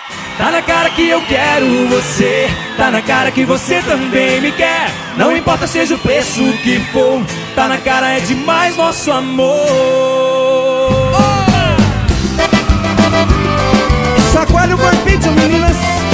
Tá na cara que eu quero você, tá na cara que você também me quer. Não importa seja o preço que for, tá na cara é demais nosso amor. Chacoalha o corpinho, meninas.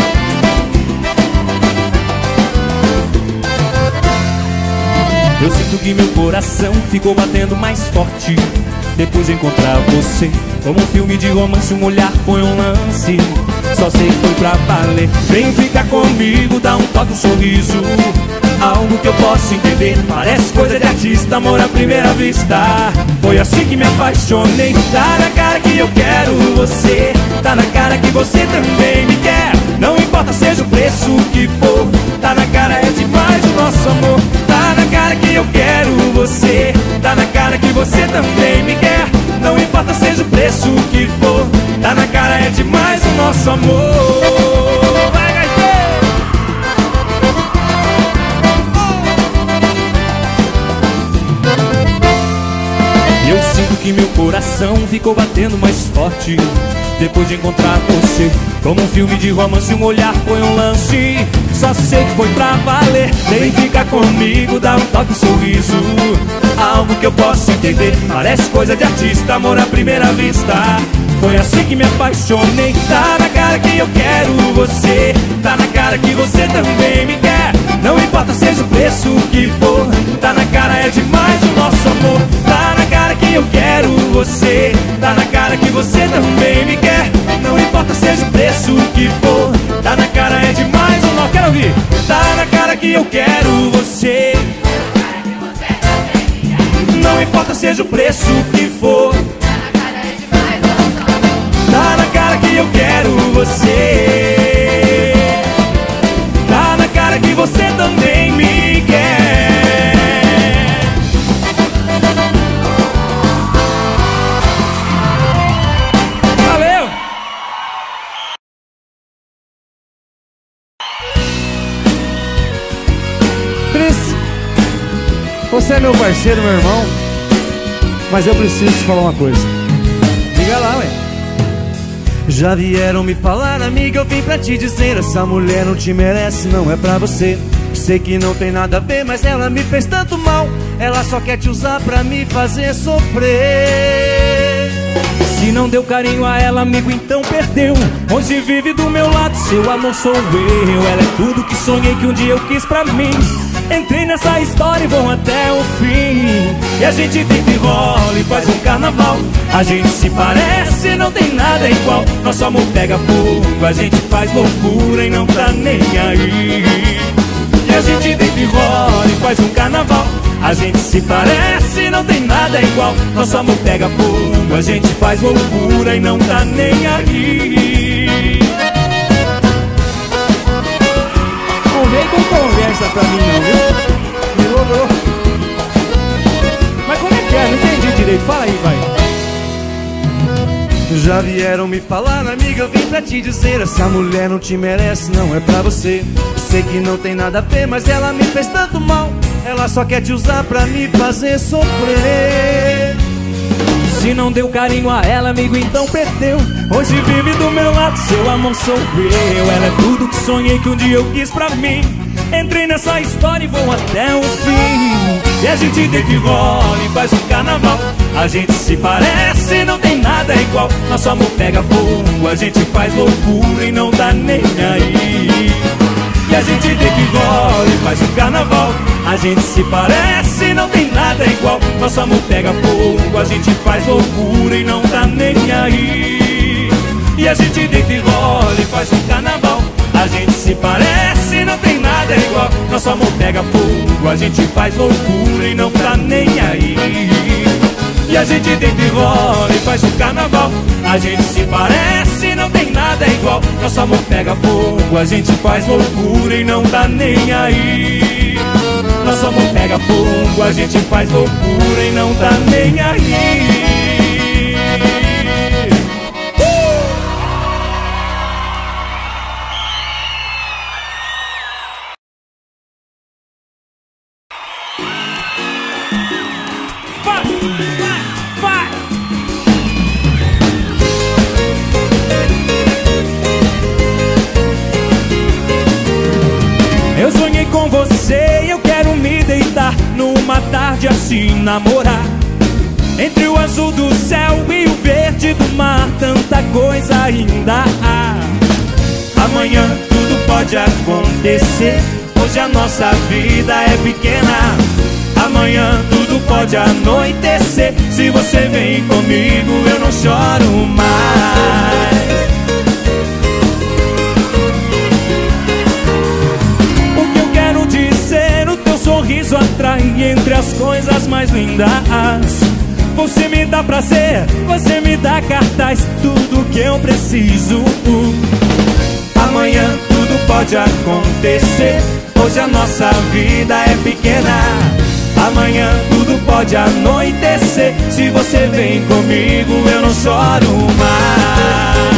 Eu sinto que meu coração ficou batendo mais forte depois de encontrar você. Como um filme de romance, um olhar foi um lance, só sei que foi pra valer. Vem ficar comigo, dá um toque, um sorriso, algo que eu posso entender. Parece coisa de artista, amor à primeira vista. Foi assim que me apaixonei. Tá na cara que eu quero você, tá na cara que você também me quer. Não importa seja o preço que for, tá na cara é demais o nosso amor. Tá na cara que eu quero você, tá na cara que você também me quer. Não importa seja o preço que for, tá na cara é demais o nosso amor. Vai, gaiteiro! Eu sinto que meu coração ficou batendo mais forte depois de encontrar você. Como um filme de romance, um olhar foi um lance, só sei que foi pra valer. Vem ficar comigo, dá um toque, um sorriso, algo que eu posso entender. Parece coisa de artista, amor à primeira vista. Foi assim que me apaixonei. Tá na cara que eu quero você, tá na cara que você também me quer. Não importa seja o preço que for, tá na cara é demais o nosso amor. Tá na cara que eu quero você, tá na cara que você também me quer. Não importa seja o preço que for, tá na cara é demais o nosso. Quero ouvir. Tá na cara que eu quero você, não importa seja o preço que for, tá na cara que eu quero você, tá na cara que você também me quer. Valeu! Cris, você é meu parceiro, meu irmão, mas eu preciso te falar uma coisa. Diga lá, ué. Já vieram me falar, amiga, eu vim pra te dizer: essa mulher não te merece, não é pra você. Sei que não tem nada a ver, mas ela me fez tanto mal. Ela só quer te usar pra me fazer sofrer. Se não deu carinho a ela, amigo, então perdeu. Hoje vive do meu lado, seu amor sou eu. Ela é tudo que sonhei que um dia eu quis pra mim. Entrei nessa história e vou até o fim. E a gente deita e rola e faz um carnaval. A gente se parece, não tem nada igual. Nosso amor pega fogo, a gente faz loucura e não tá nem aí. E a gente deita e rola e faz um carnaval. A gente se parece, não tem nada igual. Nosso amor pega fogo, a gente faz loucura e não tá nem aí. Não vem com conversa pra mim não, viu? Melhorou. Mas como é que é? Não entendi direito, fala aí, vai. Já vieram me falar, amiga, eu vim pra te dizer: essa mulher não te merece, não é pra você. Sei que não tem nada a ver, mas ela me fez tanto mal. Ela só quer te usar pra me fazer sofrer. Se não deu carinho a ela, amigo, então perdeu. Hoje vive do meu lado, seu amor sou eu. Ela é tudo que sonhei que um dia eu quis pra mim. Entrei nessa história e vou até o fim. E a gente deita e rola e faz um carnaval. A gente se parece, não tem nada igual. Nosso amor pega fogo, a gente faz loucura e não tá nem aí. E a gente deita e rola e faz um carnaval. A gente se parece, não tem nada igual. Nosso amor pega fogo, a gente faz loucura e não tá nem aí. E a gente deita e rola e faz um carnaval. A gente se parece, não tem nada igual. Nosso amor pega fogo, a gente faz loucura e não tá nem aí. E a gente deita e rola e faz um carnaval. A gente se parece, não tem nada igual. Nosso amor pega fogo, a gente faz loucura e não tá nem aí. Nosso amor pega fogo, a gente faz loucura e não tá nem aí. se namorar. Entre o azul do céu e o verde do mar, tanta coisa ainda há. Amanhã tudo pode acontecer, hoje a nossa vida é pequena. Amanhã tudo pode anoitecer, se você vem comigo eu não choro mais. O que eu quero dizer, o teu sorriso atrai entre as coisas mais lindas. Você me dá prazer, você me dá cartaz, tudo que eu preciso. Amanhã tudo pode acontecer, hoje a nossa vida é pequena. Amanhã tudo pode anoitecer, se você vem comigo eu não choro mais.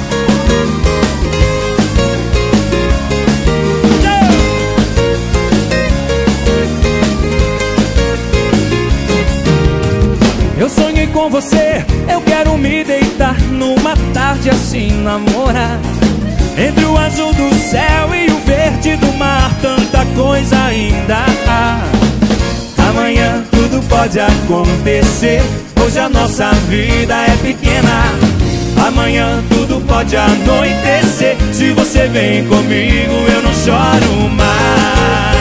Eu sonhei com você, eu quero me deitar numa tarde assim namorar. Entre o azul do céu e o verde do mar, tanta coisa ainda há. Amanhã tudo pode acontecer, hoje a nossa vida é pequena. Amanhã tudo pode anoitecer, se você vem comigo eu não choro mais.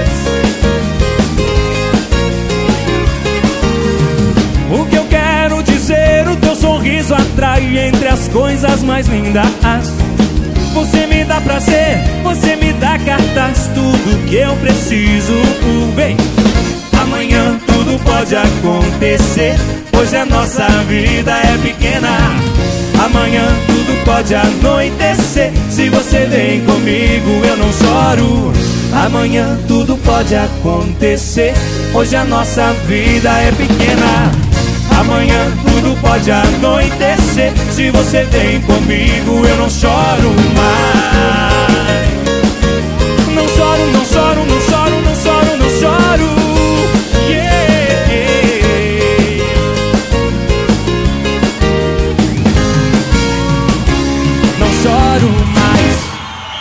O que eu quero dizer, o teu sorriso atrai entre as coisas mais lindas. Você me dá prazer, você me dá cartaz, tudo que eu preciso. Vem. Amanhã tudo pode acontecer, hoje a nossa vida é pequena. Amanhã tudo pode anoitecer, se você vem comigo eu não choro. Amanhã tudo pode acontecer, hoje a nossa vida é pequena. Amanhã tudo pode anoitecer, se você vem comigo eu não choro mais. Não choro, não choro, não choro, não choro, não choro. Yeah. Não choro mais.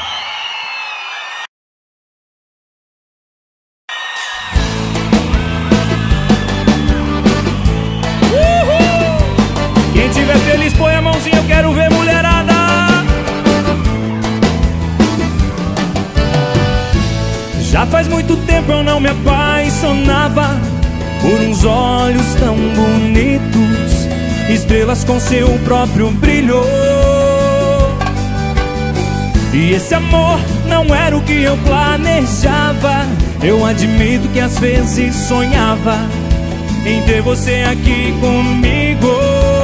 Quem tiver feliz põe a mãozinha, eu quero ver mulherada. Já faz muito tempo eu não me apaixonava por uns olhos tão bonitos, estrelas com seu próprio brilho. E esse amor não era o que eu planejava. Eu admito que às vezes sonhava em ter você aqui comigo.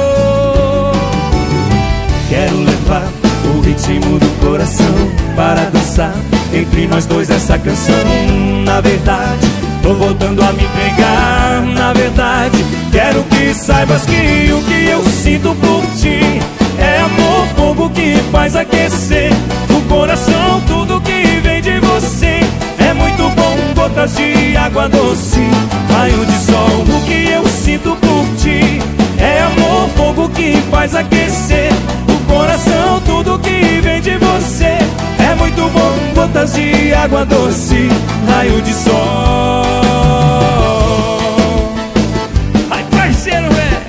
Quero levar o ritmo do coração para dançar entre nós dois essa canção. Na verdade, tô voltando a me entregar. Na verdade, quero que saibas que o que eu sinto por ti é amor, fogo que faz aquecer o coração. Tudo que vem de você é muito bom, gotas de água doce, raio de sol. O que eu sinto por ti é amor, fogo que faz aquecer o coração. Tudo que vem de você é muito bom, gotas de água doce, raio de sol. Ai, parceiro, velho.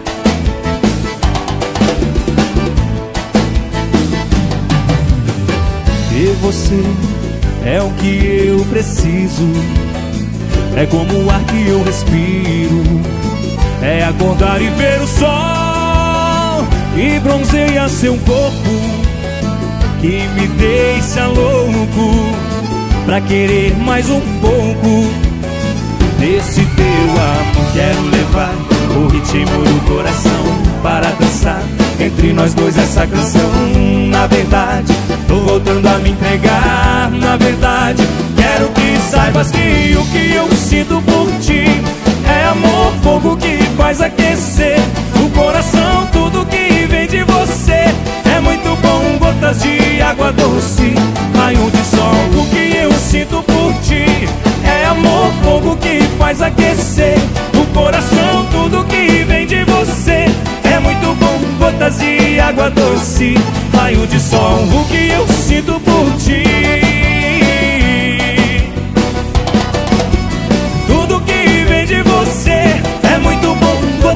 E você é o que eu preciso, é como o ar que eu respiro, é acordar e ver o sol que bronzeia seu corpo, que me deixa louco pra querer mais um pouco desse teu amor. Quero levar o ritmo do coração para dançar entre nós dois essa canção. Na verdade, tô voltando a me entregar. Na verdade, quero que saibas que o que eu sinto por ti é amor, fogo que faz aquecer o coração. Tudo que vem de você é muito bom, gotas de água doce, raio de sol. O que eu sinto por ti é amor, fogo que faz aquecer o coração. Tudo que vem de você é muito bom, gotas de água doce, raio de sol. O que eu sinto por ti, tudo que vem de você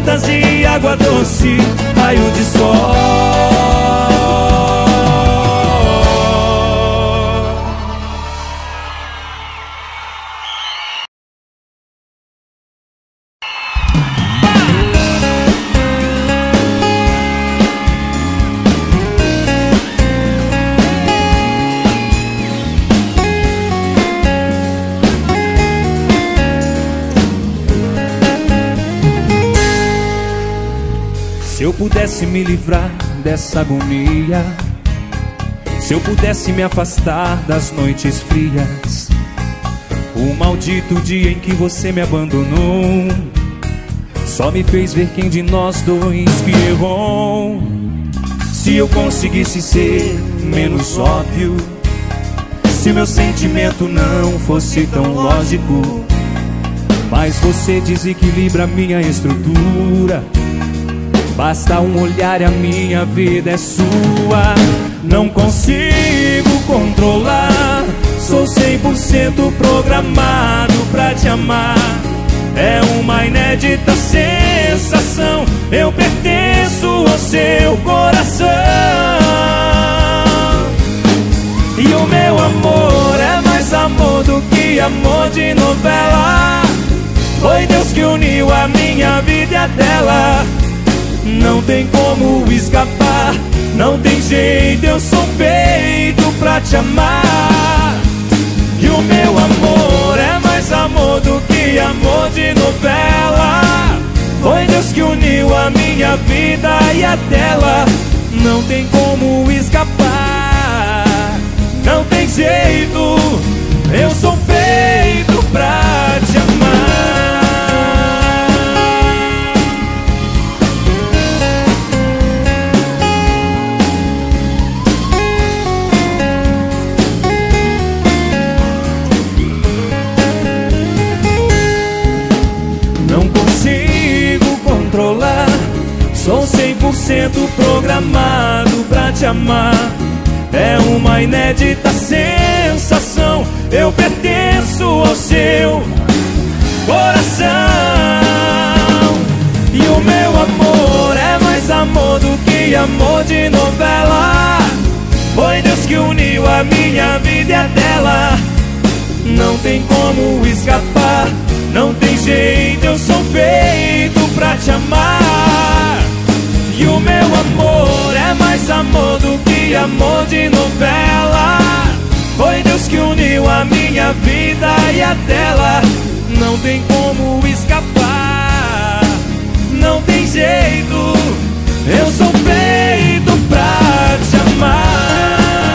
gotas de água doce, raio de sol. Se eu pudesse me livrar dessa agonia, se eu pudesse me afastar das noites frias, o maldito dia em que você me abandonou só me fez ver quem de nós dois que errou. Se eu conseguisse ser menos óbvio, se meu sentimento não fosse tão lógico, mas você desequilibra minha estrutura. Basta um olhar e a minha vida é sua. Não consigo controlar, sou 100% programado pra te amar. É uma inédita sensação, eu pertenço ao seu coração. E o meu amor é mais amor do que amor de novela. Foi Deus que uniu a minha vida e a dela. Não tem como escapar, não tem jeito, eu sou feito pra te amar. E o meu amor é mais amor do que amor de novela. Foi Deus que uniu a minha vida e a dela. Não tem como escapar, não tem jeito, eu sou feito pra te amar. Sou 100% programado pra te amar. É uma inédita sensação, eu pertenço ao seu coração. E o meu amor é mais amor do que amor de novela. Foi Deus que uniu a minha vida e a dela. Não tem como escapar, não tem jeito, eu sou feito pra te amar. E o meu amor é mais amor do que amor de novela. Foi Deus que uniu a minha vida e a dela. Não tem como escapar, não tem jeito, eu sou feito pra te amar.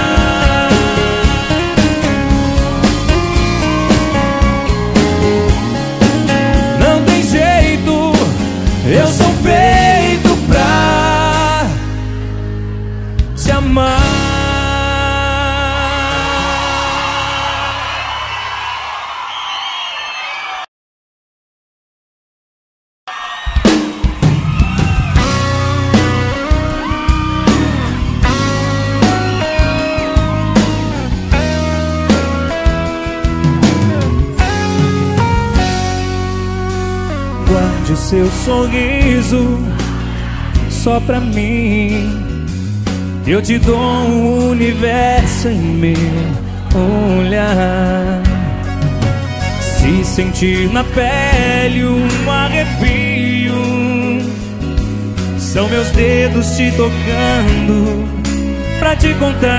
Não tem jeito, eu sou feito pra te amar. Guarde o seu sorriso só pra mim. Eu te dou um universo em meu olhar. Se sentir na pele um arrepio, são meus dedos te tocando pra te contar.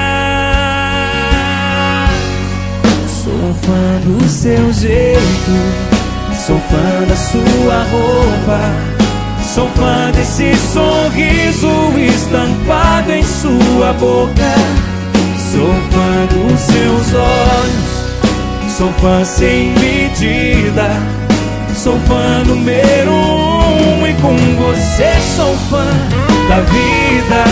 Sou fã do seu jeito, sou fã da sua roupa, sou fã desse sorriso estampado em sua boca. Sou fã dos seus olhos, sou fã sem medida, sou fã número 1 e com você sou fã da vida.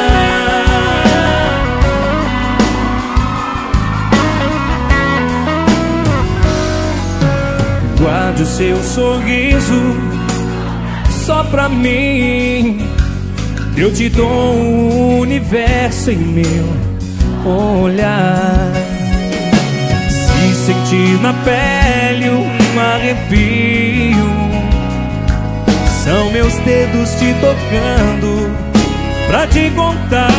Guarde o seu sorriso só pra mim. Eu te dou um universo em meu olhar. Se sentir na pele um arrepio, São meus dedos te tocando pra te contar.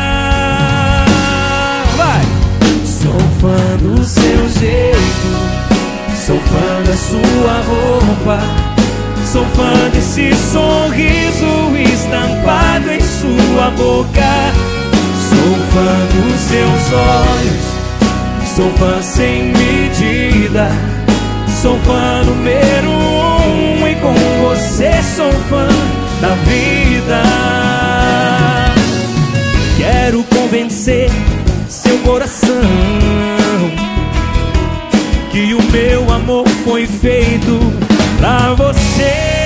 Vai! Sou fã do seu jeito, sou fã da sua roupa, sou fã desse sorriso estampado em sua boca. Sou fã dos seus olhos, sou fã sem medida, sou fã número 1 e com você sou fã da vida. Quero convencer seu coração que o meu amor foi feito pra você.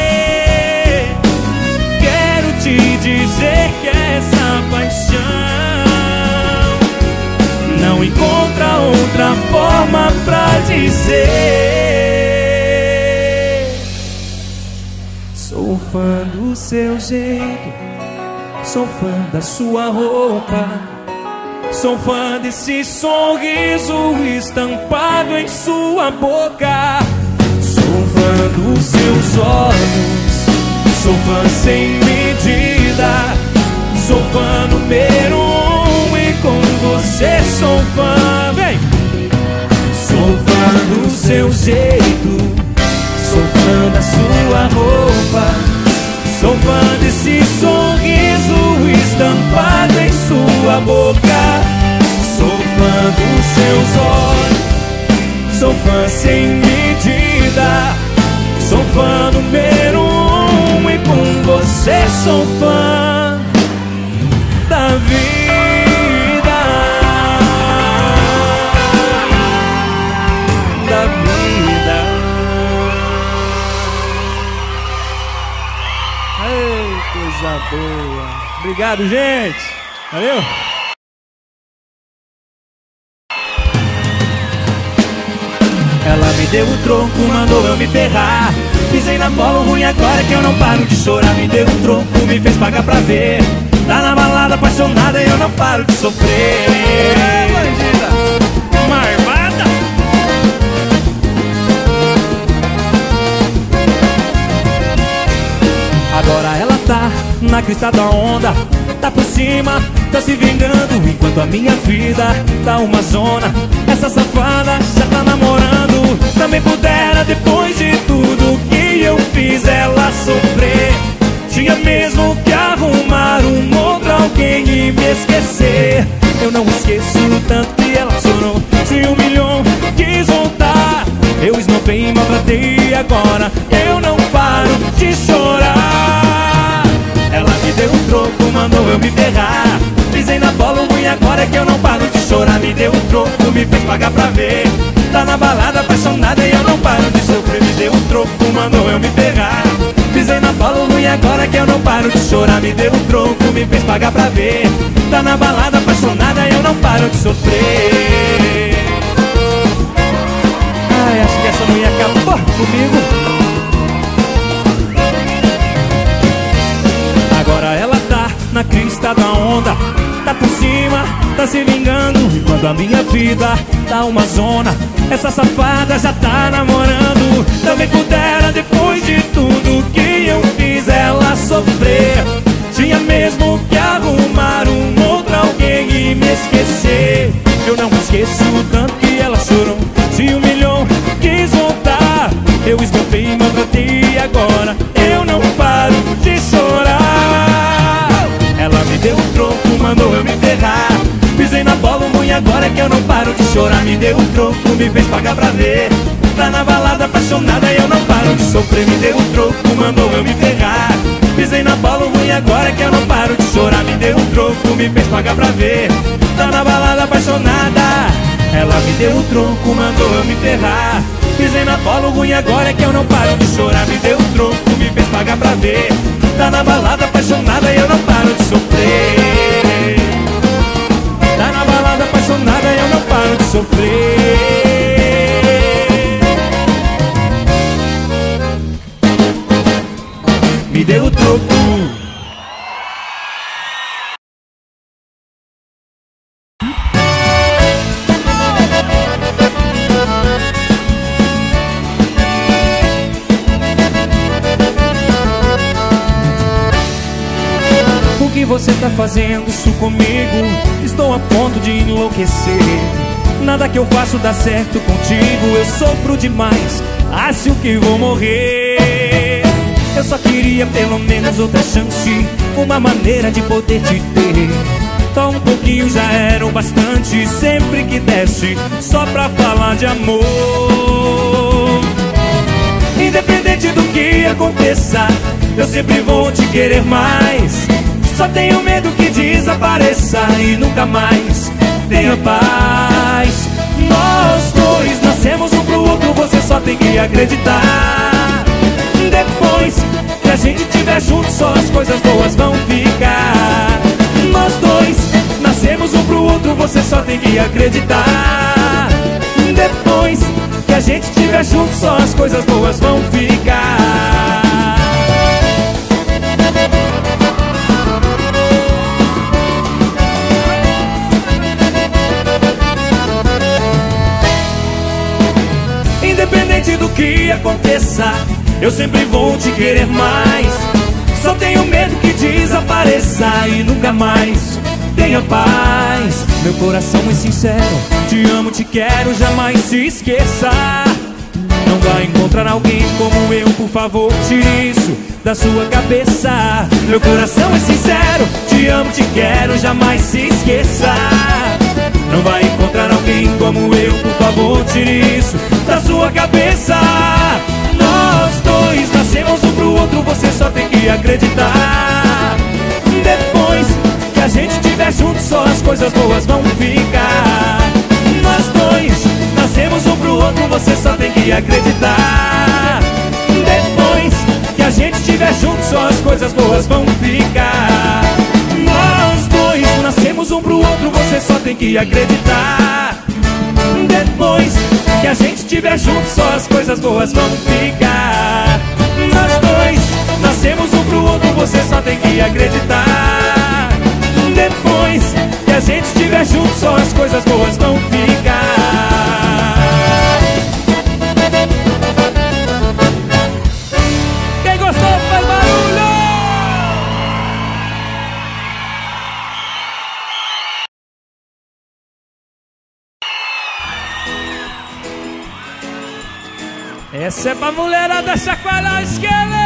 Quero te dizer que essa paixão não encontra outra forma pra dizer. Sou fã do seu jeito, sou fã da sua roupa, sou fã desse sorriso estampado em sua boca. Sou fã dos seus olhos, sou fã sem medida, sou fã número 1 e com você sou fã. Vem! Sou fã do seu jeito, sou fã da sua roupa, sou fã desse sorriso estampado em sua boca. Sou fã dos seus olhos, sou fã sem medida, sou fã número 1 e com você sou fã da vida. Da vida. Ei, coisa boa. Obrigado, gente. Valeu. Ela me deu o troco, mandou eu me ferrar. Pisei na bola ruim, agora que eu não paro de chorar. Me deu o troco, me fez pagar pra ver. Tá na balada apaixonada e eu não paro de sofrer. Bandida, marvada. Agora ela tá na crista da onda, tá por cima, tá se vingando, enquanto a minha vida tá uma zona. Essa safada já tá namorando. Também pudera, depois de tudo que eu fiz ela sofrer. Tinha mesmo que arrumar um outro alguém e me esquecer. Eu não esqueço o tanto que ela chorou, se humilhou, quis voltar. Eu esnobei e maltratei e agora eu não paro de chorar. Ela me deu um troco, mandou eu me ferrar. Pisei na bola ruim, agora é que eu não paro de chorar. Me deu um troco, me fez pagar pra ver. Tá na balada apaixonada e eu não paro de sofrer. Me deu um troco, mandou eu me ferrar. Pisei na bola ruim, agora é que eu não paro de chorar. Me deu um troco, me fez pagar pra ver. Tá na balada apaixonada e eu não paro de sofrer. Ai, acho que essa mulher acabou comigo. Agora ela tá na crista da onda, tá por cima, tá se vingando, enquanto a minha vida tá uma zona. Essa safada já tá namorando. Também pudera, depois de tudo que eu fiz ela sofrer. Tinha mesmo que arrumar um outro alguém e me esquecer. Eu não esqueço o tanto que ela chorou, se humilhou, quis voltar. Eu escapei e maltratei e agora eu não paro de chorar. Ela me deu um troco, mandou eu me ferrar. Pisei na bola ruim, agora é que eu não paro de chorar. Me deu um troco, me fez pagar pra ver. Tá na balada apaixonada e eu não paro de sofrer. Me deu um troco, mandou eu me ferrar. Pisei na bola ruim, agora é que eu não paro de chorar. Me deu um troco, me fez pagar pra ver. Tá na balada apaixonada. Ela me deu um troco, mandou eu me ferrar. Pisei na bola ruim, agora é que eu não paro de chorar. Me deu um troco, me fez pagar pra ver. Tá na balada apaixonada e eu não paro de sofrer. Tá na balada apaixonada e eu não paro de sofrer. Me deu o troco. fazendo isso comigo. Estou a ponto de enlouquecer. Nada que eu faço dá certo contigo. Eu sofro demais, acho que vou morrer. Eu só queria pelo menos outra chance, uma maneira de poder te ter. Só um pouquinho já era o bastante, sempre que desce, só pra falar de amor. Independente do que aconteça, eu sempre vou te querer mais. Só tenho medo que desapareça e nunca mais tenha paz. Nós dois nascemos um pro outro, você só tem que acreditar. Depois que a gente estiver junto, só as coisas boas vão ficar. Nós dois nascemos um pro outro, você só tem que acreditar. Depois que a gente estiver junto, só as coisas boas vão ficar. Independente do que aconteça, eu sempre vou te querer mais. Só tenho medo que desapareça e nunca mais tenha paz. Meu coração é sincero, te amo, te quero, jamais se esqueça. Não vai encontrar alguém como eu, por favor, tire isso da sua cabeça. Meu coração é sincero, te amo, te quero, jamais se esqueça. Não vai encontrar alguém como eu, por favor, tire isso da sua cabeça. Nós dois nascemos um pro outro, você só tem que acreditar. Depois que a gente estiver junto, só as coisas boas vão ficar. Nós dois nascemos um pro outro, você só tem que acreditar. Depois que a gente estiver junto, só as coisas boas vão ficar. Nós dois nascemos um pro outro, você só tem que acreditar. Depois que a gente estiver junto, só as coisas boas vão ficar. Nós dois nascemos um pro outro, você só tem que acreditar. Depois que a gente estiver junto, só as coisas boas vão ficar. Quem gostou faz barulho! Essa é pra mulherada chacoalhar o esqueleto.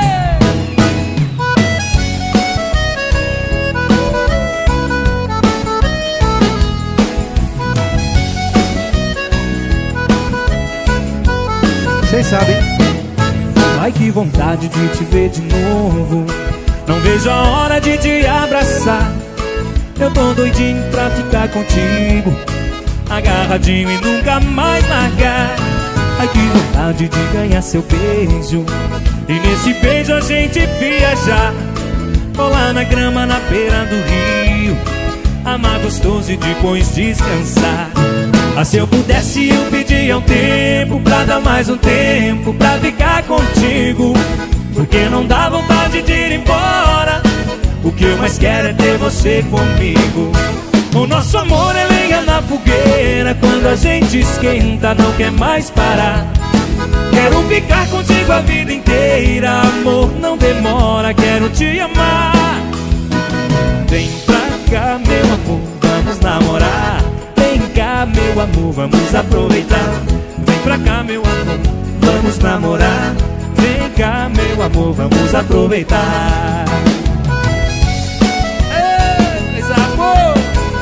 Vocês sabem. Ai, que vontade de te ver de novo. Não vejo a hora de te abraçar. Eu tô doidinho pra ficar contigo, agarradinho e nunca mais largar. Ai, que vontade de ganhar seu beijo, e nesse beijo a gente viajar. Rolar na grama na beira do rio, amar gostoso e depois descansar. Ah, se eu pudesse eu pedia um tempo, pra dar mais um tempo, pra ficar contigo, porque não dá vontade de ir embora. O que eu mais quero é ter você comigo. O nosso amor é lenha na fogueira, quando a gente esquenta não quer mais parar. Quero ficar contigo a vida inteira, amor, não demora, quero te amar. Vem pra cá, meu amor, vamos namorar. Vem cá, meu amor, vamos aproveitar. Vem pra cá, meu amor, vamos namorar. Vem cá, meu amor, vamos aproveitar. Ei, amor!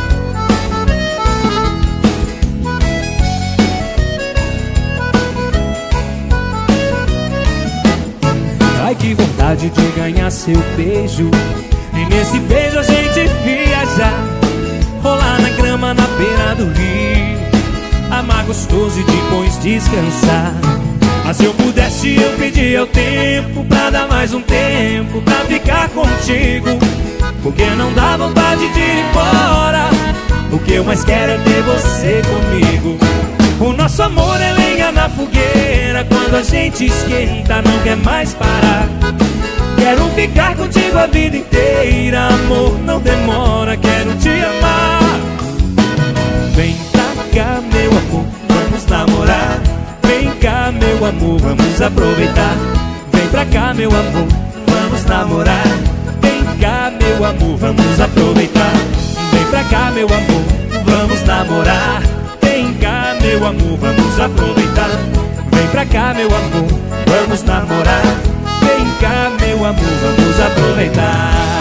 Ai, que vontade de ganhar seu beijo, e nesse beijo a gente viajar. Rolar na grama na beira do rio, amar gostoso e depois descansar. Mas se eu pudesse eu pedia o tempo, pra dar mais um tempo, pra ficar contigo, porque não dá vontade de ir embora. O que eu mais quero é ter você comigo. O nosso amor é lenha na fogueira, quando a gente esquenta não quer mais parar. Quero ficar contigo a vida inteira, amor, não demora, quero te amar. Vem pra cá, meu amor, vamos namorar. Vem cá, meu amor, vamos aproveitar. Vem pra cá, meu amor, vamos namorar. Vem cá, meu meu amor, vamos aproveitar. Vem pra cá, meu amor, vamos namorar. Vem cá, meu amor, vamos aproveitar. Vem pra cá, meu amor, vamos namorar. Vem cá, meu amor, vamos aproveitar.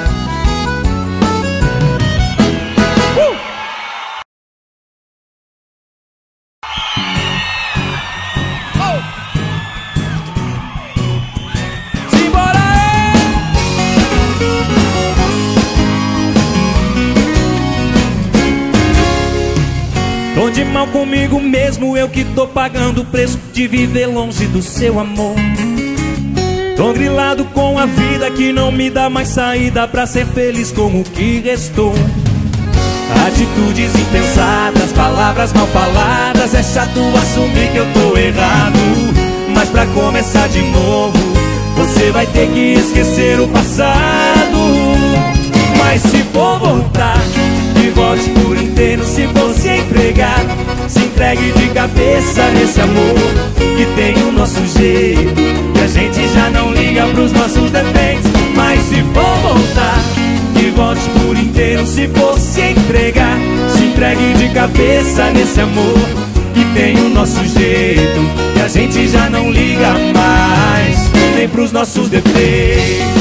Tô de mal comigo mesmo, eu que tô pagando o preço de viver longe do seu amor. Tô grilado com a vida que não me dá mais saída pra ser feliz com o que restou. Atitudes impensadas, palavras mal faladas, é chato assumir que eu tô errado. Mas pra começar de novo, você vai ter que esquecer o passado. Mas se for voltar, que volte por inteiro. Se for se entregar, se entregue de cabeça nesse amor que tem o nosso jeito, que a gente já não liga pros nossos defeitos. Mas se for voltar, que volte por inteiro. Se for se entregar, se entregue de cabeça nesse amor que tem o nosso jeito, que a gente já não liga mais nem pros nossos defeitos.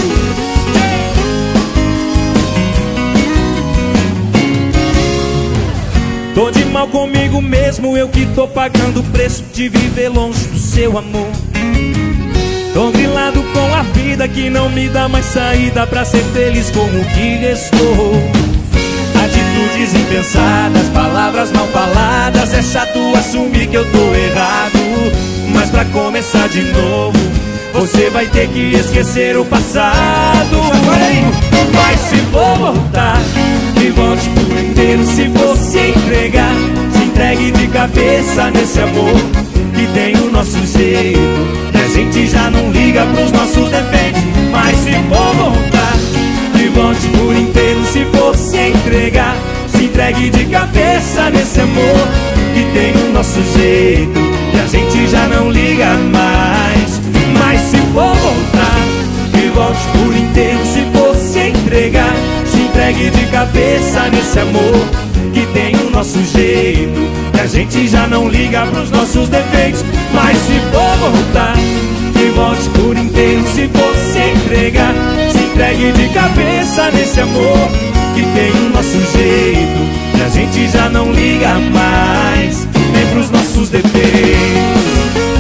Tô de mal comigo mesmo, eu que tô pagando o preço de viver longe do seu amor. Tô grilado com a vida que não me dá mais saída pra ser feliz com o que restou. Atitudes impensadas, palavras mal faladas, é chato assumir que eu tô errado. Mas pra começar de novo, você vai ter que esquecer o passado. Agora aí! Mas se for voltar, que volte por inteiro. Se for se entregar, se entregue de cabeça nesse amor que tem o nosso jeito, que a gente já não liga pros nossos defeitos. Mas se for voltar, que volte por inteiro. Se for se entregar, se entregue de cabeça nesse amor que tem o nosso jeito, que a gente já não liga mais. Mas se for voltar, que volte por inteiro. Se for se entregar, se entregue de cabeça nesse amor que tem o nosso jeito, que a gente já não liga pros nossos defeitos. Mas se for voltar, que volte por inteiro. Se for se entregar, se entregue de cabeça nesse amor que tem o nosso jeito, que a gente já não liga mais nem pros nossos defeitos.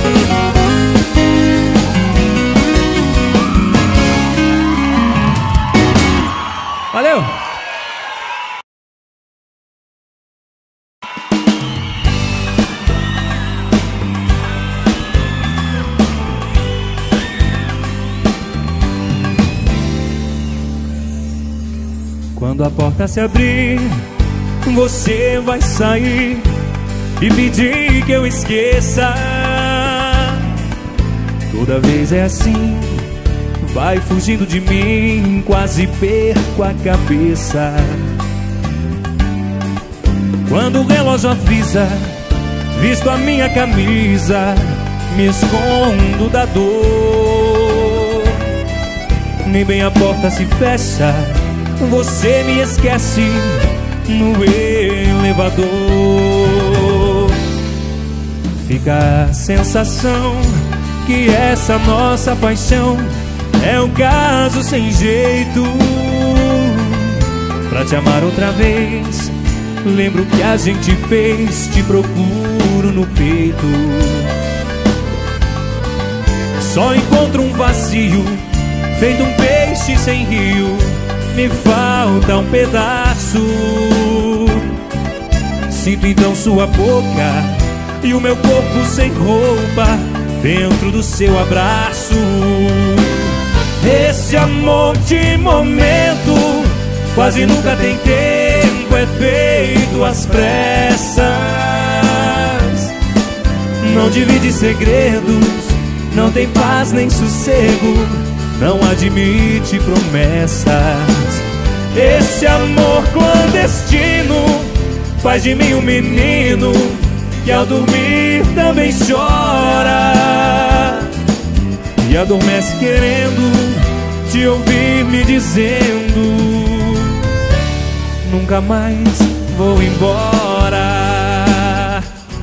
Valeu! Quando a porta se abrir, você vai sair e pedir que eu esqueça. Toda vez é assim, vai fugindo de mim, quase perco a cabeça. Quando o relógio avisa, visto a minha camisa, me escondo da dor. Nem bem a porta se fecha, você me esquece no elevador. Fica a sensação que essa nossa paixão é um caso sem jeito. Pra te amar outra vez, lembro que a gente fez, te procuro no peito. Só encontro um vazio, feito um peixe sem rio. Me falta um pedaço. Sinto então sua boca e o meu corpo sem roupa dentro do seu abraço. Esse amor de momento quase nunca tem tempo, é feito às pressas. Não divide segredos, não tem paz nem sossego, não admite promessas. Esse amor clandestino faz de mim um menino que ao dormir também chora e adormece querendo te te ouvir me dizendo: nunca mais vou embora.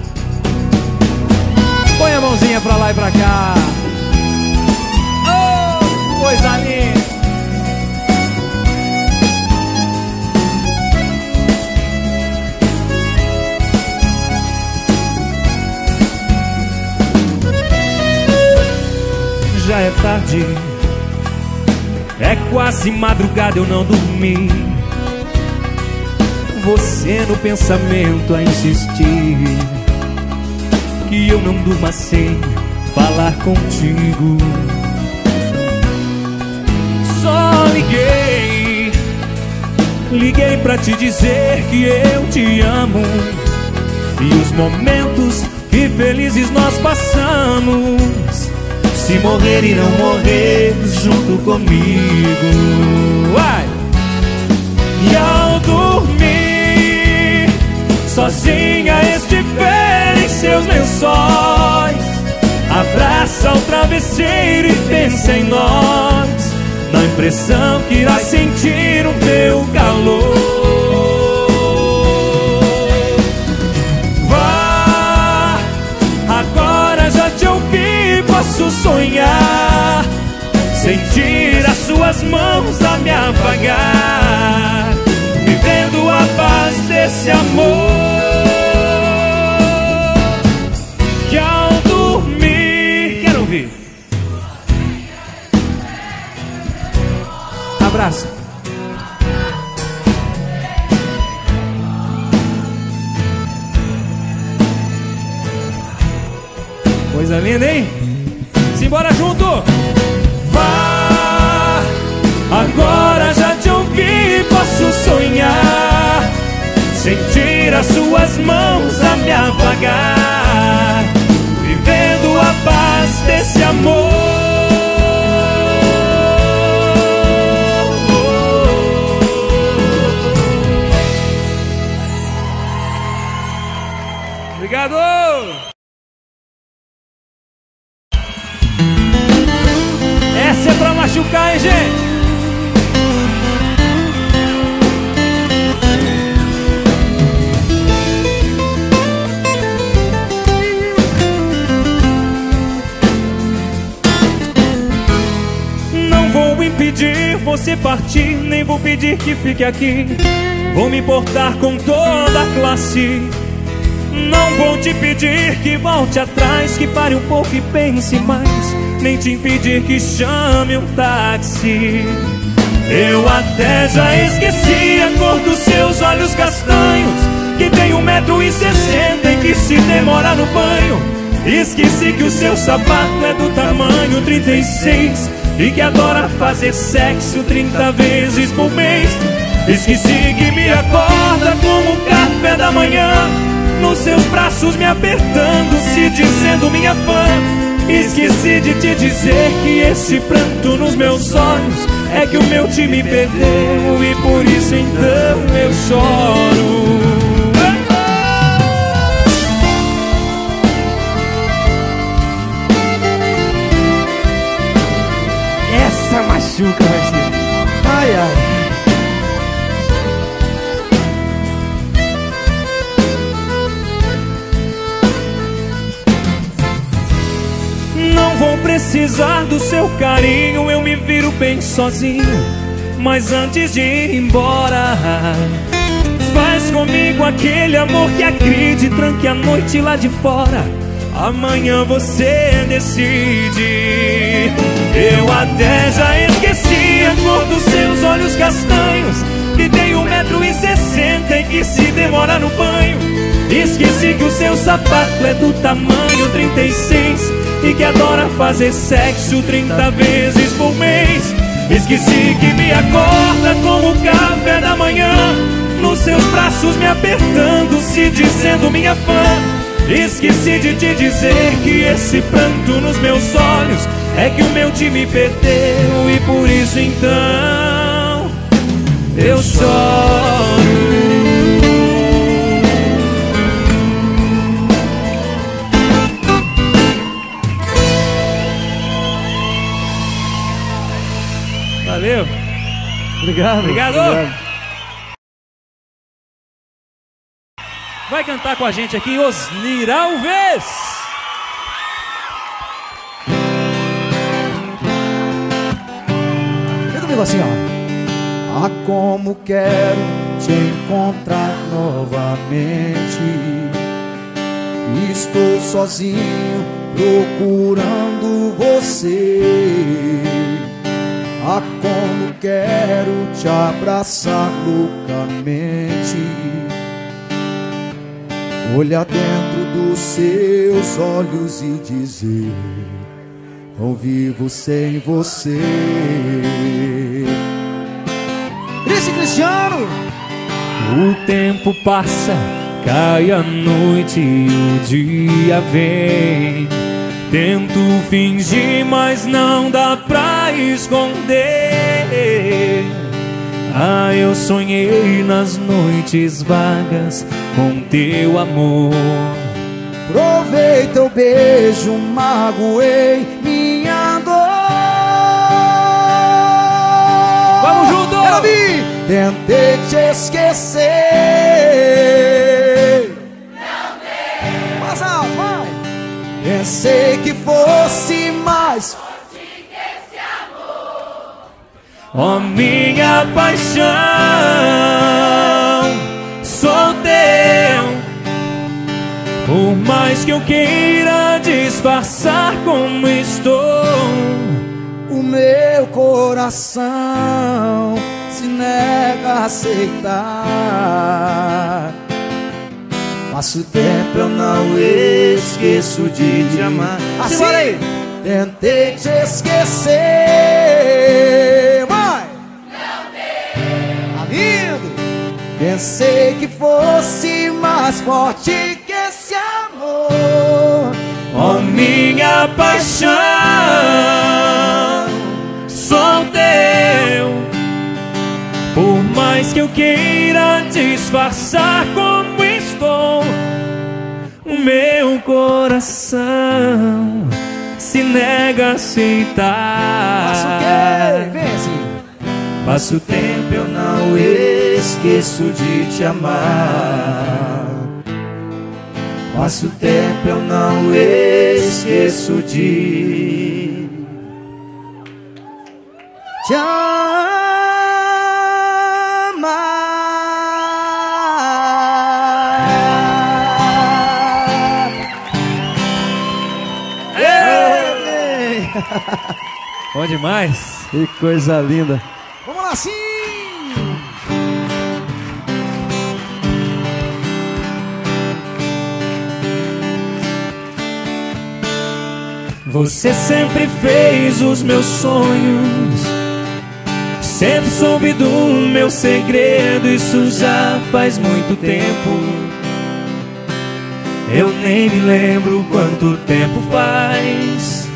Põe a mãozinha pra lá e pra cá. Oh, coisa linda. Já é tarde, é quase madrugada, eu não dormi. Você no pensamento a insistir que eu não durma sem falar contigo. Só liguei pra te dizer que eu te amo, e os momentos que felizes nós passamos, se morrer irão morrer junto comigo. Vai! E ao dormir, sozinha estiver em seus lençóis, abraça o travesseiro e pensa em nós, na impressão que irás sentir o meu calor. Vá, agora já te ouvi, posso sonhar, sentir as suas mãos a me afagar, vivendo a paz desse amor. Que ao dormir, quero ouvir. Abraça. Coisa linda, hein? Simbora junto! Vá, agora já te ouvi, posso sonhar, sentir as suas mãos a me afagar, vivendo a paz desse amor. Obrigado! Essa é pra machucar, hein, gente? Não vou impedir você partir, nem vou pedir que fique aqui. Vou me importar com toda a classe. Não vou te pedir que volte atrás, que pare um pouco e pense mais, nem te impedir que chame um táxi. Eu até já esqueci a cor dos seus olhos castanhos, que tem 1,60 m e que se demora no banho. Esqueci que o seu sapato é do tamanho 36 e que adora fazer sexo 30 vezes por mês. Esqueci que me acorda como o café da manhã, nos seus braços me apertando, se dizendo minha fã. Esqueci de te dizer que esse pranto nos meus olhos é que o meu time perdeu, e por isso então eu choro. Essa machuca, vai ser. Ai, ai. Não vou precisar do seu carinho, eu me viro bem sozinho. Mas antes de ir embora, faz comigo aquele amor que acredite, tranque a noite lá de fora. Amanhã você decide. Eu até já esqueci a cor dos seus olhos castanhos, que tem 1,60 m e que se demora no banho. Esqueci que o seu sapato é do tamanho 36 e que adora fazer sexo 30 vezes por mês. Esqueci que me acorda como o café da manhã, nos seus braços me apertando, se dizendo minha fã. Esqueci de te dizer que esse pranto nos meus olhos é que o meu time perdeu, e por isso então eu choro. Obrigado. Obrigado. Obrigado. Vai cantar com a gente aqui Osnir Alves. Canta comigo assim, ó. Ah, como quero te encontrar novamente. Estou sozinho procurando você. Ah, como quero te abraçar loucamente. Olhar dentro dos seus olhos e dizer: não vivo sem você. Esse Cristiano. O tempo passa, cai a noite e o dia vem. Tento fingir, mas não dá pra esconder. Ah, eu sonhei nas noites vagas com teu amor. Provei teu beijo, magoei minha dor. Vamos junto! Quero ouvir! Tentei te esquecer. Não dei. Mais alto, vai! Pensei que fosse mais forte que esse amor. Ó minha paixão, sou teu. Por mais que eu queira disfarçar como estou, o meu coração se nega a aceitar. Passo tempo, eu não esqueço de te amar. Assim, vai aí. Tentei te esquecer, vai. Não dei. Amigo, pensei que fosse mais forte que esse amor. ó minha paixão, sou teu. Por mais que eu queira disfarçar como estou, o meu coração se nega a aceitar. Passa o quê? Vem assim. Passa o tempo, eu não esqueço de te amar. Passa o tempo, eu não esqueço de te amar. Bom demais. Que coisa linda. Vamos lá, sim! Você sempre fez os meus sonhos, sempre soube do meu segredo. Isso já faz muito tempo. Eu nem me lembro quanto tempo faz.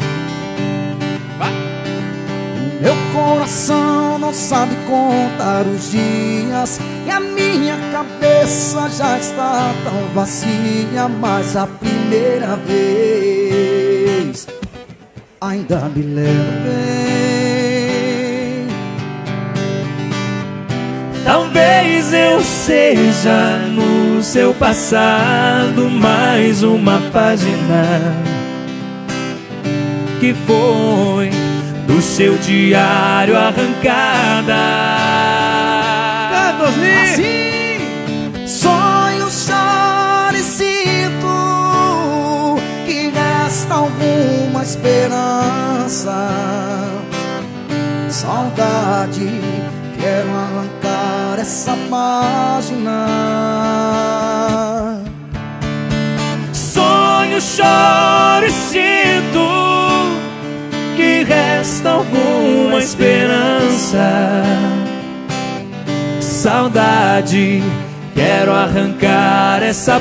Meu coração não sabe contar os dias e a minha cabeça já está tão vazia. Mas a primeira vez ainda me lembro bem. Talvez eu seja no seu passado mais uma página que foi do seu diário arrancada. Assim, sonho, choro e sinto que resta alguma esperança. Saudade, quero arrancar essa página. Sonho, choro e sinto que resta alguma esperança. Saudade, quero arrancar essa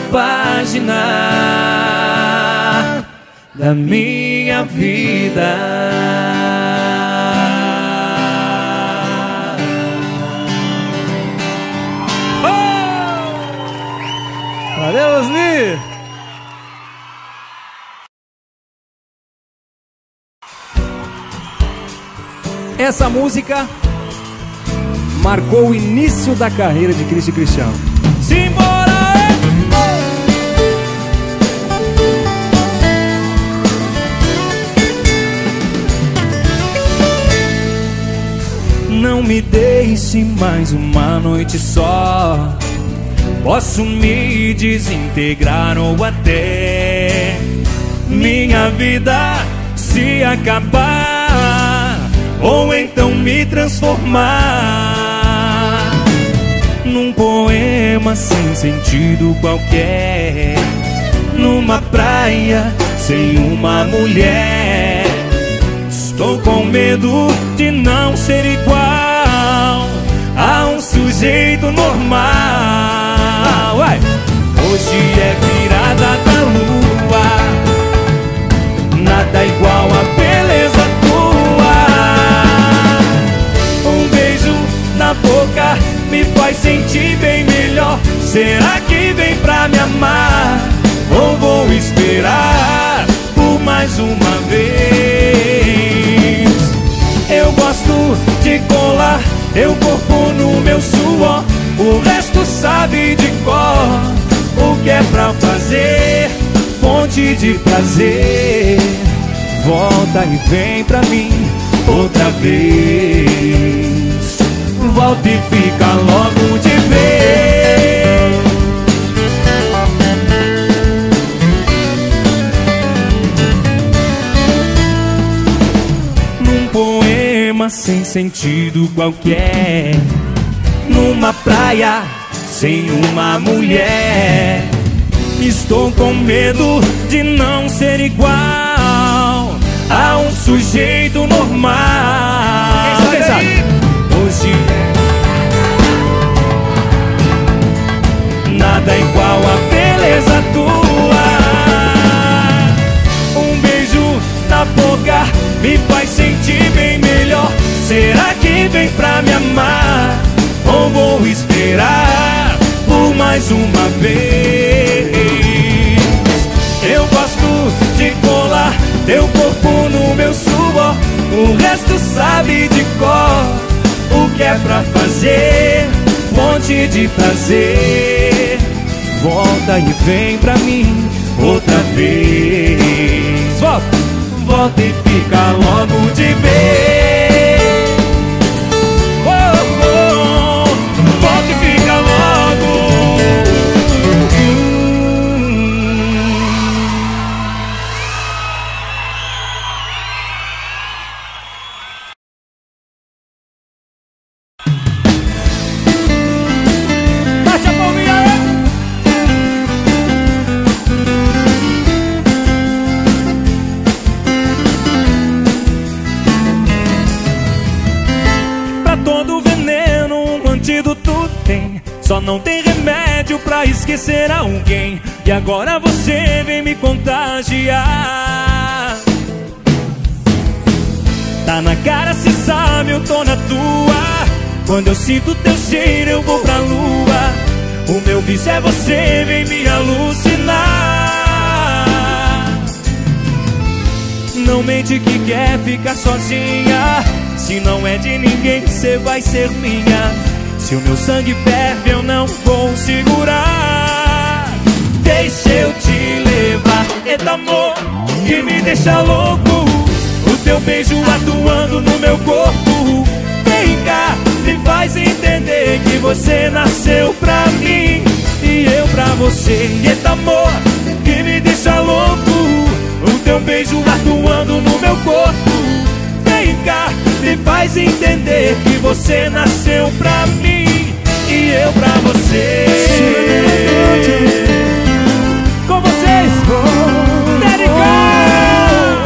página da minha vida. Valeu, Osni! Essa música marcou o início da carreira de Cristi Cristiano. Simbora! Não me deixe mais uma noite só. Posso me desintegrar ou até minha vida se acabar, ou então me transformar num poema sem sentido qualquer, numa praia sem uma mulher. Estou com medo de não ser igual a um sujeito normal. Ué. Hoje é virada da lua, nada igual a beleza tua. Um beijo na boca me faz sentir bem melhor. Será que vem pra me amar? Ou vou esperar por mais uma vez? Eu gosto de colar teu corpo no meu suor, o resto sabe de cor. O que é pra fazer, fonte de prazer. Volta e vem pra mim outra vez. Volta e fica logo de vez. Num poema sem sentido qualquer, numa praia sem uma mulher. Estou com medo de não ser igual a um sujeito normal. Quem sabe? Hoje nada igual a beleza tua. Um beijo na boca me faz sentir bem melhor. Será que vem pra me amar? Ou vou esperar por mais uma vez? Eu gosto de colar teu corpo no meu suor, o resto sabe de cor. O que é pra fazer, fonte de prazer. Volta e vem pra mim outra vez. Volta, volta e fica logo de vez. Volta e fica logo. Bate a palminha. Pra todo veneno um antídoto tem. Só não tem remédio pra esquecer alguém. E agora você vem me contagiar. Tá na cara, cê sabe, eu tô na tua. Quando eu sinto teu cheiro eu vou pra lua. O meu vício é você, vem me alucinar. Não mente que quer ficar sozinha. Se não é de ninguém, cê vai ser minha. Se o meu sangue ferve eu não vou segurar. Deixa eu te levar, eita amor, que me deixa louco. O teu beijo atuando no meu corpo. Vem cá, me faz entender que você nasceu pra mim e eu pra você. Eita amor, que me deixa louco. O teu beijo atuando no meu corpo. Vem cá, me faz entender que você nasceu pra mim e eu pra você. Com vocês, Dedicado.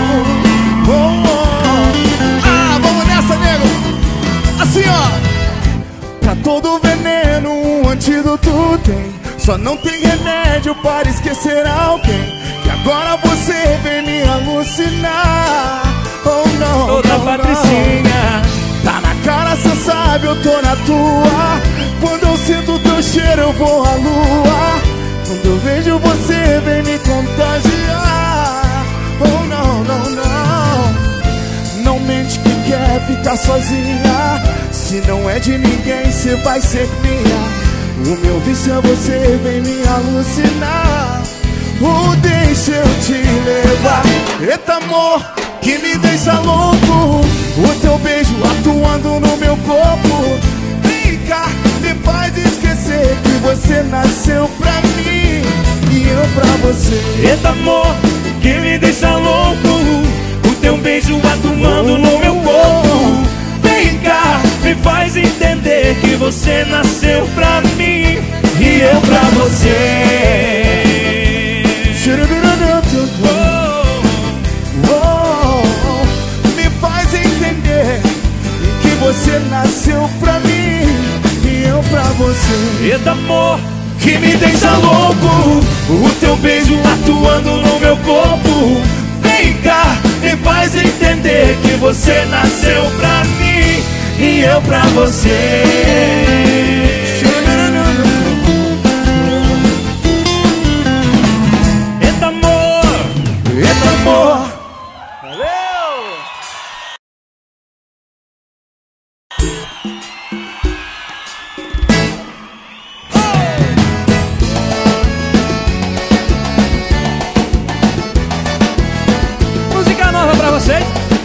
Ah, vamos nessa, nego. Assim, ó. Pra todo veneno um antídoto tem. Só não tem remédio para esquecer alguém. Que agora você vem me alucinar. Oh não, Toda Patricinha. Tá na cara, cê sabe, eu tô na tua. Quando eu sinto teu cheiro eu vou à lua. Quando eu vejo você vem me contagiar. Oh não, não, não. Não mente que quer ficar sozinha. Se Se não é de ninguém, cê vai ser minha. O meu vício é você, vem me alucinar. Deixa eu te levar. Eita amor, que me deixa louco. O teu beijo atuando no meu corpo. Vem cá, me faz esquecer que você nasceu pra mim e eu pra você. Eita amor, que me deixa louco. O teu beijo atuando no meu corpo. Vem cá, me faz entender que você nasceu pra mim e eu pra você. Me faz entender que você nasceu pra mim e eu pra você. Eita amor, que me deixa louco. O teu beijo atuando no meu corpo. Vem cá, me faz entender que você nasceu pra mim e eu pra você. Eita amor, eita amor. Valeu! Música nova pra vocês.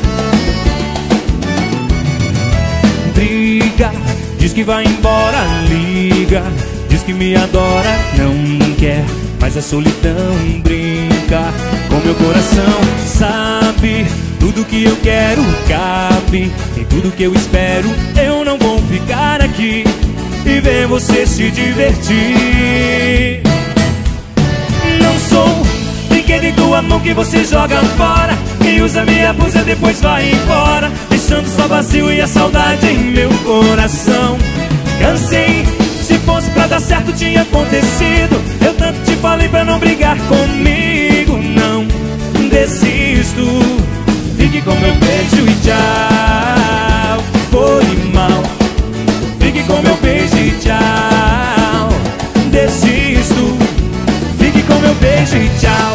Briga, diz que vai embora, liga. Diz que me adora, não quer mas a solidão. Brinca com meu coração, sabe? Tudo que eu quero cabe em tudo que eu espero. Eu não vou ficar aqui e ver você se divertir. Não sou brinquedo em tua mão que você joga fora, que usa minha blusa depois vai embora, deixando só vazio e a saudade em meu coração. Cansei, se fosse pra dar certo tinha acontecido. Eu tanto te falei pra não brigar comigo. Não desisto, fique com meu beijo e tchau. Foi mal, fique com meu beijo e tchau. Desisto, fique com meu beijo e tchau.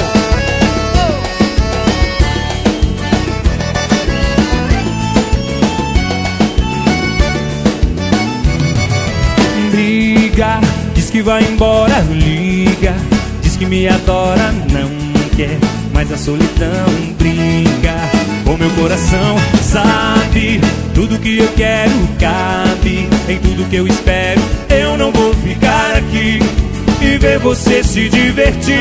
Briga, diz que vai embora, liga. Diz que me adora, não quer mas a solidão. Brinca com meu coração, sabe? Tudo que eu quero cabe em tudo que eu espero. Eu não vou ficar aqui e ver você se divertir.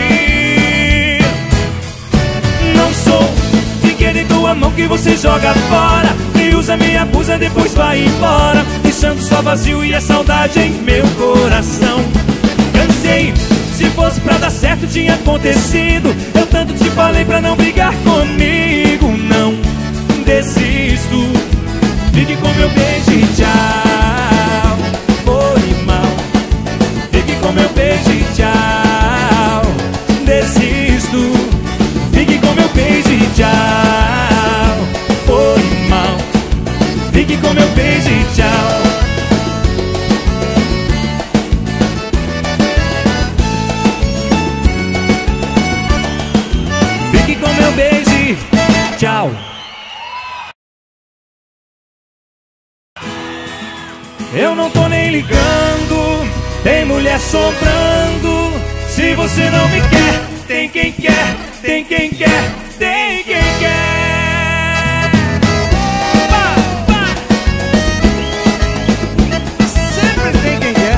Não sou brinquedo em tua mão que você joga fora, e usa minha blusa depois vai embora, deixando só vazio e a saudade em meu coração. Cansei, se fosse pra dar certo tinha acontecido. Eu tanto te falei pra não brigar comigo. Não desisto, fique com meu beijo e tchau. Foi mal, fique com meu beijo e tchau. Desisto, fique com meu beijo e tchau. Foi mal, fique com meu beijo e tchau. Fique com meu beijo e tchau. Eu não tô nem ligando, tem mulher sobrando. Se você não me quer, tem quem quer, tem quem quer, tem quem quer. Sempre tem quem quer.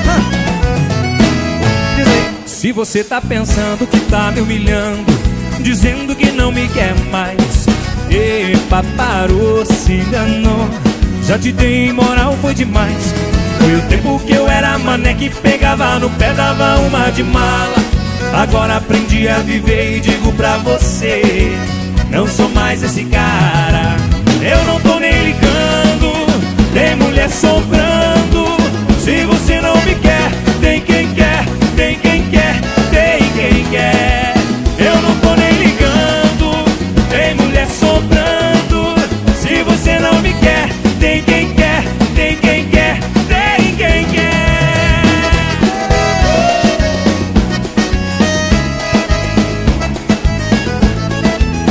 Diz aí. Se você tá pensando que tá me humilhando, dizendo que não me quer mais, epa, parou, se enganou. Já te dei moral, foi demais. Foi o tempo que eu era mané que pegava no pé, dava uma de mala. Agora aprendi a viver e digo pra você, não sou mais esse cara. Eu não tô nem ligando, tem mulher sobrando. Se você não me quer, tem quem quer, tem quem quer, tem quem quer. Eu não tô nem ligando, tem mulher sobrando. Se você não me quer, tem quem quer, tem quem quer, tem quem quer.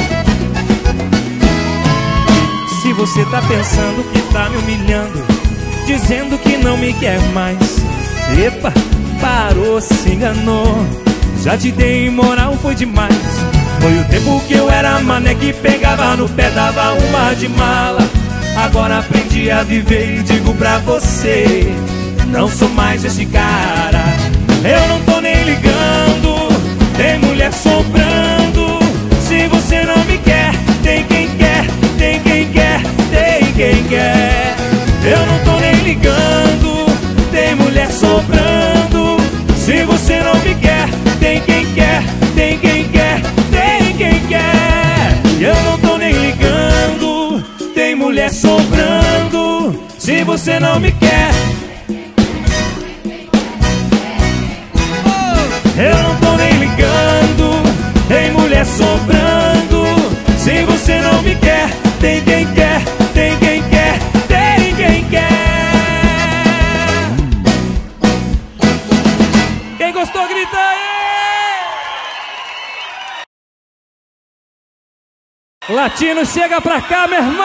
Se você tá pensando que tá me humilhando, dizendo que não me quer mais. Epa, parou, se enganou. Já te dei moral, foi demais. Foi o tempo que eu era mané que pegava no pé, dava uma de mala. Agora aprendi a viver e digo pra você, não sou mais esse cara. Eu não tô nem ligando, tem mulher sobrando. Se você não me quer, tem quem quer, tem quem quer, tem quem quer. Eu não tô nem ligando, tem mulher sobrando. Se você não me quer, tem quem quer, tem quem quer, tem quem quer. Eu não tô nem ligando, tem mulher sobrando. Se você não me quer, eu não tô nem ligando, tem mulher sobrando. Se você não me quer, tem quem quer, tem quem quer, tem quem quer. Quem gostou, grita aí! Latino, chega pra cá, meu irmão!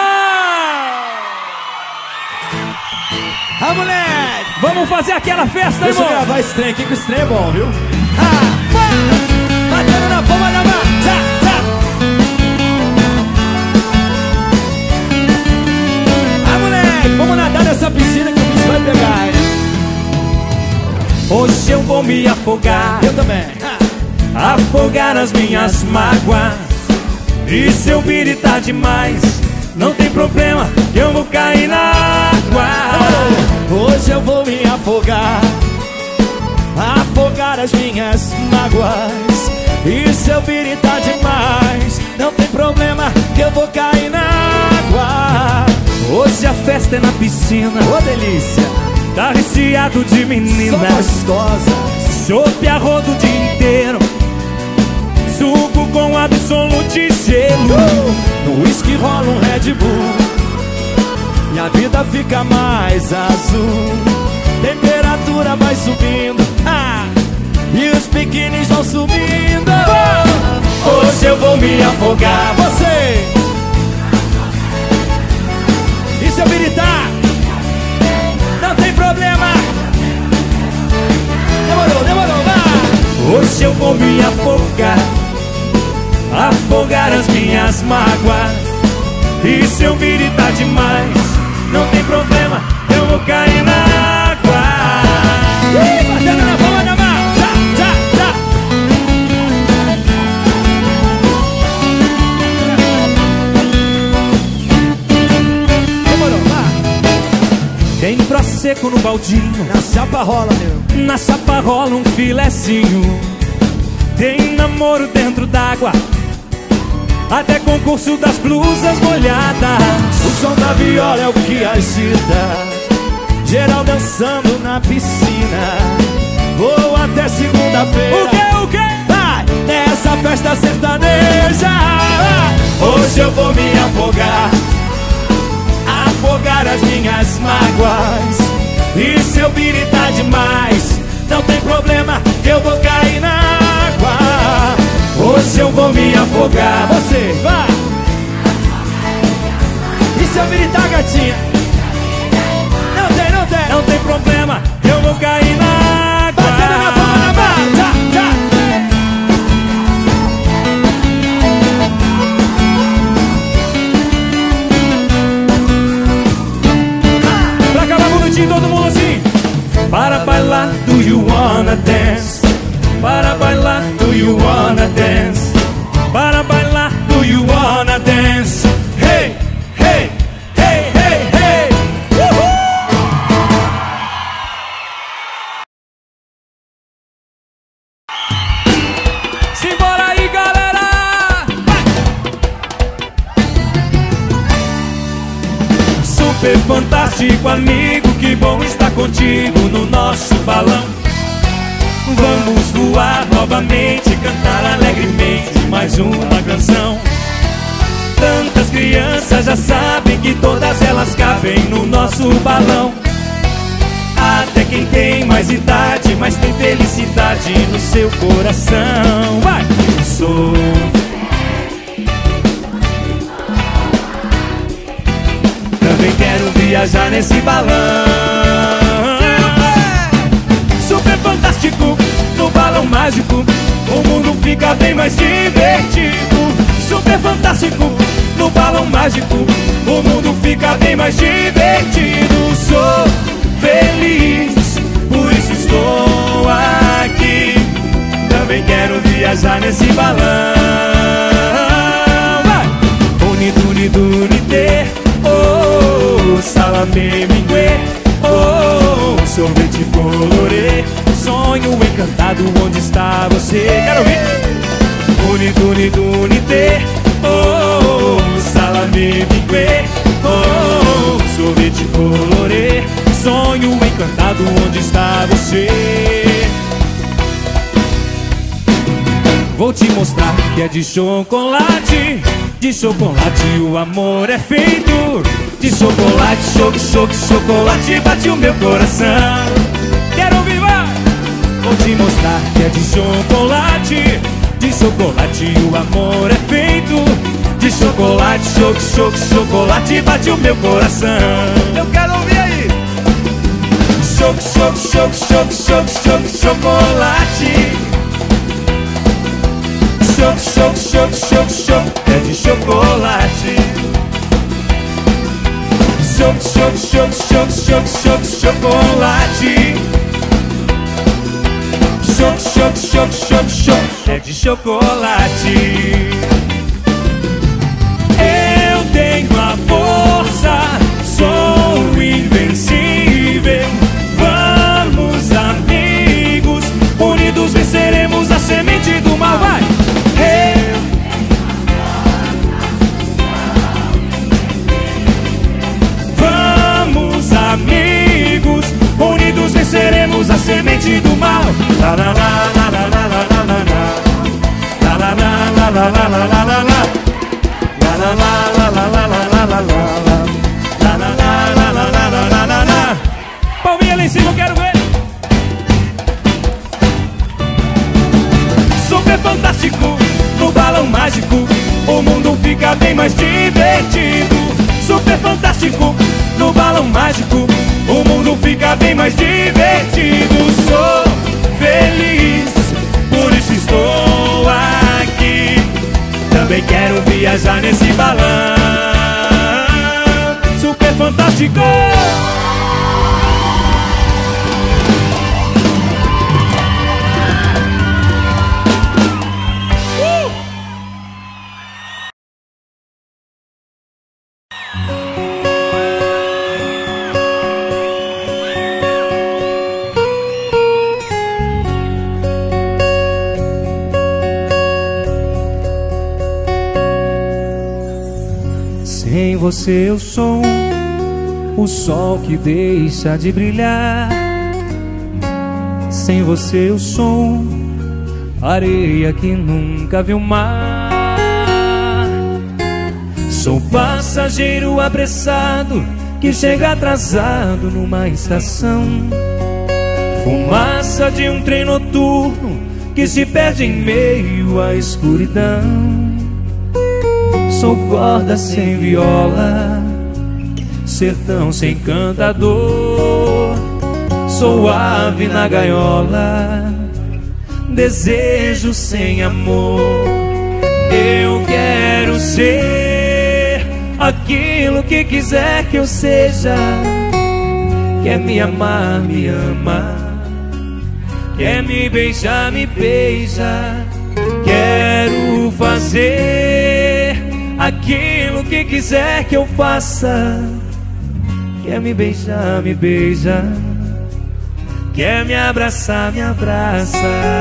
Ah, moleque! Vamos fazer aquela festa, Deixa irmão! eu gravar esse trem aqui, que o trem é bom, viu? Batendo na palma da mão! Ah, moleque! Vamos nadar nessa piscina que o bicho vai pegar, hein? Hoje eu vou me afogar, Eu também! afogar as minhas mágoas. E se eu gritar demais, não tem problema, eu vou cair na água. Hoje eu vou me afogar, afogar as minhas mágoas. E se eu gritar demais, não tem problema, que eu vou cair na água. Hoje a festa é na piscina, Ô delícia, tá recheado de só meninas. gostosa. Chope a rodo o dia inteiro, suco com absolute gelo. No uísque rola um Red Bull e a vida fica mais azul. Temperatura vai subindo, e os biquínis vão subindo. Hoje eu vou me afogar, Você! E se eu gritar? Não tem problema. Demorou, vai! hoje eu vou me afogar, afogar as minhas mágoas. E se eu gritar demais, não tem problema, eu vou cair na água. Batendo na palma da mão! Demorou, vai! Tem prosecco no baldinho, Na chapa rola, meu. na chapa rola um filezinho. Tem namoro dentro d'água, até concurso das blusas molhadas. O som da viola é o que agita, geral dançando na piscina. Vou até segunda-feira. O quê? Vai nessa festa sertaneja. Hoje eu vou me afogar, Afogar as minhas mágoas. e se eu gritar demais, Não tem problema, eu vou cair na água. hoje eu vou me afogar. Você, vai! E se eu gritar, gatinha? Não Não tem problema, eu vou cair na água. Batendo na palma da mão, Pra acabar bonitinho, todo mundo assim. Para bailar, do you wanna dance? Para bailar, do you wanna dance? Para bailar, do you wanna dance? Hey, hey, hey, hey, hey. Uhul! Simbora aí, galera! Super fantástico, amigo, que bom estar contigo no nosso balão. Vamos voar novamente, cantar alegremente mais uma canção. Tantas crianças já sabem que todas elas cabem no nosso balão. Até quem tem mais idade, mas tem felicidade no seu coração. Vai! Sou também quero viajar nesse balão. Super fantástico, no balão mágico, o mundo fica bem mais divertido. Super fantástico, no balão mágico, o mundo fica bem mais divertido. Sou feliz, por isso estou aqui. Também quero viajar nesse balão. Vai! Unidunidunité, oh, salamé mingué, oh, sorvete colorê, sonho encantado, onde está você? Quero ouvir! Unidunidunité, oh, salamé mingué, oh, sorvete colorê, sonho encantado, onde está você? Vou te mostrar que é de chocolate. De chocolate o amor é feito. De chocolate, chocolate bate o meu coração. Quero ouvir, vai! Vou te mostrar que é de chocolate. De chocolate o amor é feito. De chocolate, chocolate bate o meu coração. Eu quero ouvir aí! Chocolate. É de chocolate. Chocolate. É de chocolate. Eu tenho a força, sou invencível. Vamos, amigos, unidos venceremos a semente do mal. Vai! Vamos, amigos, unidos venceremos a semente do mal. La la la la la la la la la la la la la la la la la la la. La la la la la la la la la la. La la la la la la la la la. Palminha lá em cima, eu quero ver. Super fantástico, no balão mágico, o mundo fica bem mais divertido. Super fantástico, no balão mágico, o mundo fica bem mais divertido. Sou feliz, por isso estou aqui. Também quero viajar nesse balão. Super fantástico. Sem você eu sou o sol que deixa de brilhar. Sem você eu sou areia que nunca viu mar. Sou passageiro apressado que chega atrasado numa estação. Fumaça de um trem noturno que se perde em meio à escuridão. Sou corda sem viola, sertão sem cantador. Sou ave na gaiola, desejo sem amor. Eu quero ser aquilo que quiser que eu seja. Quer me amar, me ama. Quer me beijar, me beija. Quero fazer aquilo que quiser que eu faça. Quer me beijar, me beija. Quer me abraçar, me abraça.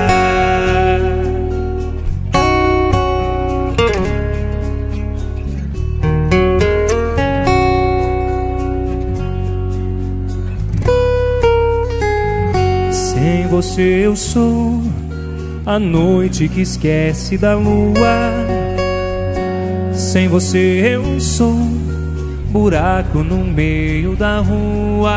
Sem você eu sou a noite que esquece da lua. Sem você eu sou buraco no meio da rua.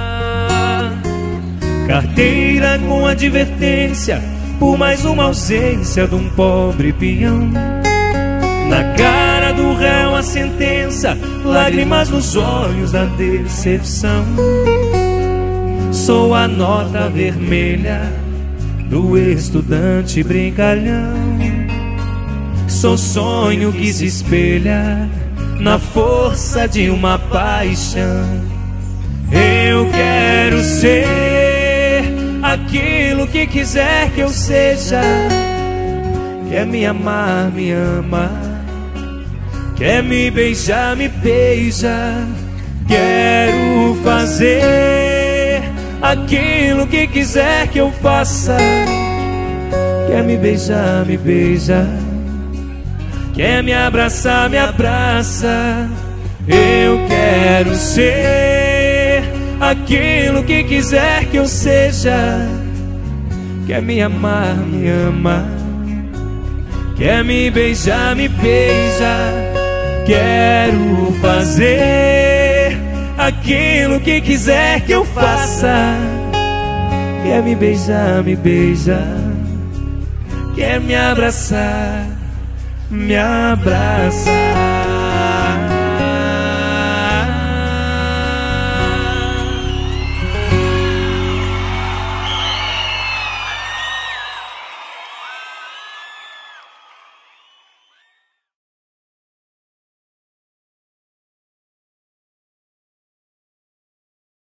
Carteira com advertência por mais uma ausência de um pobre peão. Na cara do réu a sentença, lágrimas nos olhos da decepção. Sou a nota vermelha do estudante brincalhão. Sou sonho que se espelha na força de uma paixão. Eu quero ser aquilo que quiser que eu seja. Quer me amar, me ama. Quer me beijar, me beija. Quero fazer aquilo que quiser que eu faça. Quer me beijar, me beija. Quer me abraçar, me abraça. Eu quero ser aquilo que quiser que eu seja. Quer me amar, me ama. Quer me beijar, me beija. Quero fazer aquilo que quiser que eu faça. Quer me beijar, me beija. Quer me abraçar, me abraça.